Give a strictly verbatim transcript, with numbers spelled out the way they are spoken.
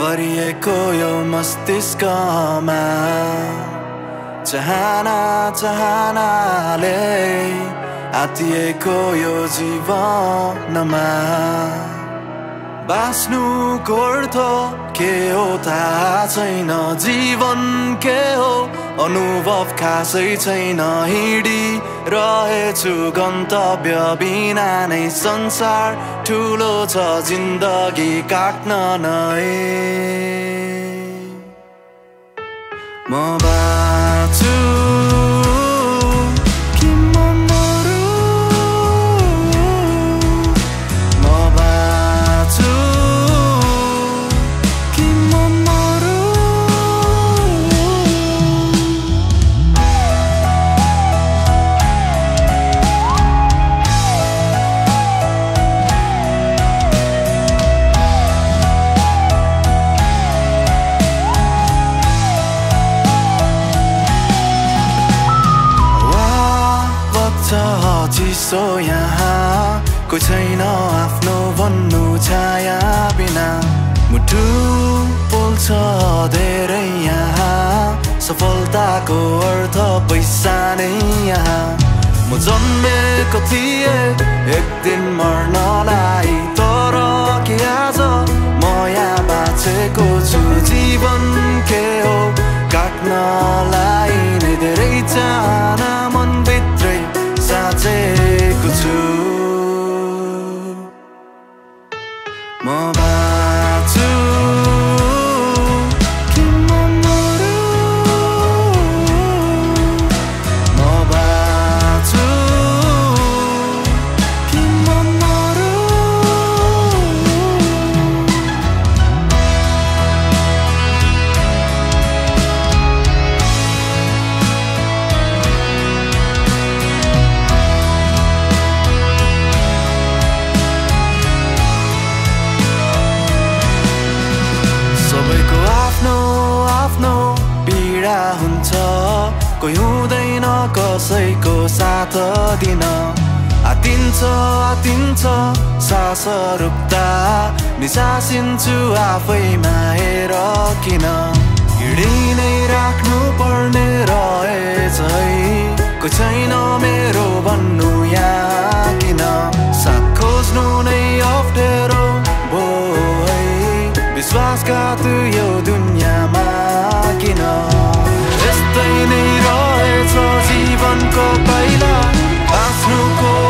भरिएको यो मस्तिष्कमा चाहना चाहनाले आतिएको यो जीवनमा बाँच्नुको अर्थ के हो थाहा छैन, जीवन के हो अनुभव खासै छैन। हिँडिरहेछु गन्तव्य बिना नै, संसार ठुलो छ जिन्दगी काट्न नै। म बाँच्छु चिसो यहाँ कोही छैन आफ्नो भन्नु छाया बिना, मुटु पोल्छ धेरै यहाँ, सफलताको अर्थ पैसा नै यहाँ। म जन्मेको थिएँ एक दिन मर्नलाई, तर के आज म यहाँ बाँचेको छु। जीवन के हो काट्नलाई नै धेरै चाहना मनभित्रै साँचेको छु। म बाँच्छु कि म मरु, म बाँच्छु कि म मरु। सबैको आफ्नो आफ्नो पीडा हुन्छ, कोही हुँदैन कसैको साथ दिन। आतिन्छ आतिन्छ सास रोक्दा, निसासिन्छु आफैमा हेर किन। हिँडी नै राख्नु पर्ने रहेछ है, कोही छैन मेरो भन्नु यहाँ किन। साथ खोज्नु नै अप्ठ्यारो भो है, विश्वासघात यो दुनियाँमा किन। यस्तै नै रहेछ जीवनको पाइला, बाँच्नुको